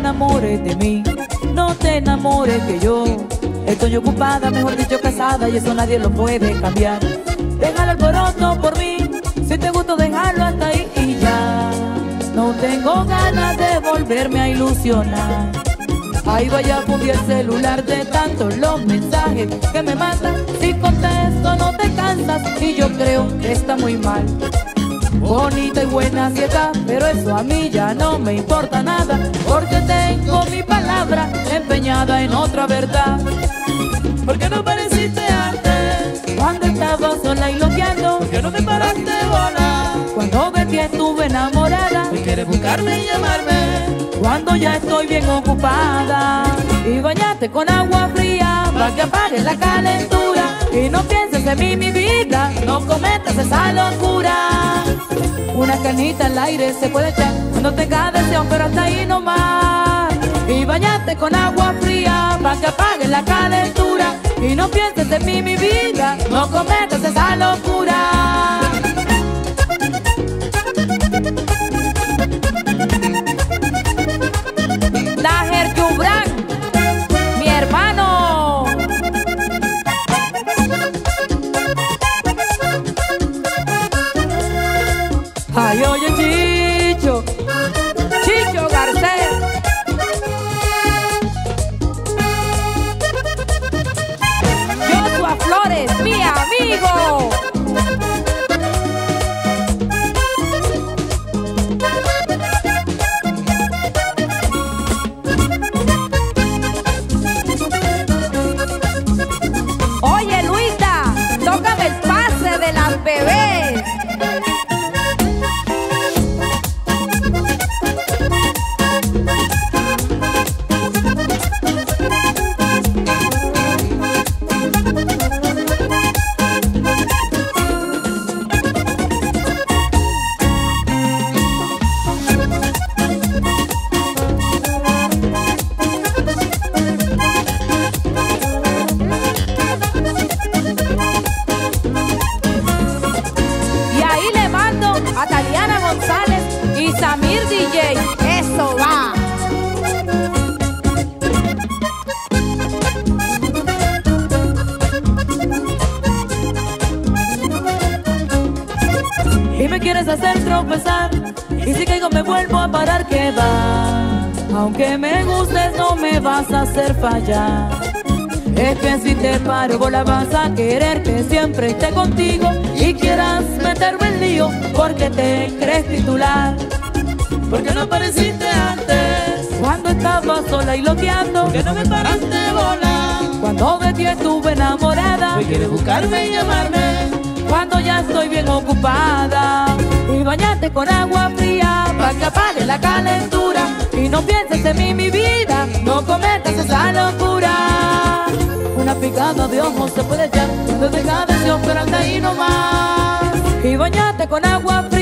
enamores de mí, no te enamores que yo estoy ocupada, mejor dicho casada, y eso nadie lo puede cambiar. Deja el alboroto por mí, si te gusta dejarlo hasta ahí y ya. No tengo ganas de volverme a ilusionar. Ahí vaya a fundir el celular de tantos los mensajes que me mandas. Si contesto no te cansas y yo creo que está muy mal. Bonita y buena sí está, pero eso a mí ya no me importa nada, porque tengo mi palabra empeñada en otra verdad. ¿Por qué no pareciste antes? Cuando estaba sola y loqueando, ¿Por qué no me paraste bola? cuando de ti estuve enamorada, ¿Hoy quieres buscarme y llamarme? cuando ya estoy bien ocupada. Y bañate con agua fría para que apague la calentura. Y no pienses en mí, mi vida, no cometas esa locura. Una canita al aire se puede echar cuando tenga deseo, pero hasta ahí nomás. Y bañate con agua fría para que apague la calentura. Y no pienses en mí, mi vida, no cometas esa locura. Daher Yubran, mi hermano. Ay, oye, Chicho Garcés. Joshua Flores, mi amigo. Oye, Luisa, tócame el pase de las bebés. A Taliana González y Samir DJ, eso va. Y me quieres hacer tropezar, y si caigo me vuelvo a parar, que va. Aunque me gustes no me vas a hacer fallar. Es que si te paro bola vas a querer que siempre esté contigo y quieras meterme en lío porque te crees titular. ¿Por qué no apareciste antes? Cuando estaba sola y loqueando, ¿Por qué no me paraste bola? cuando de ti estuve enamorada, ¿Hoy quieres buscarme y llamarme? cuando ya estoy bien ocupada. Y bañate con agua fría para que apague la calentura. Y no pienses en mí, mi vida, no cometas esa locura. Una picada de ojos se puede echar cuando tenga deseo, pero hasta ahí nomás. Y bañate con agua fría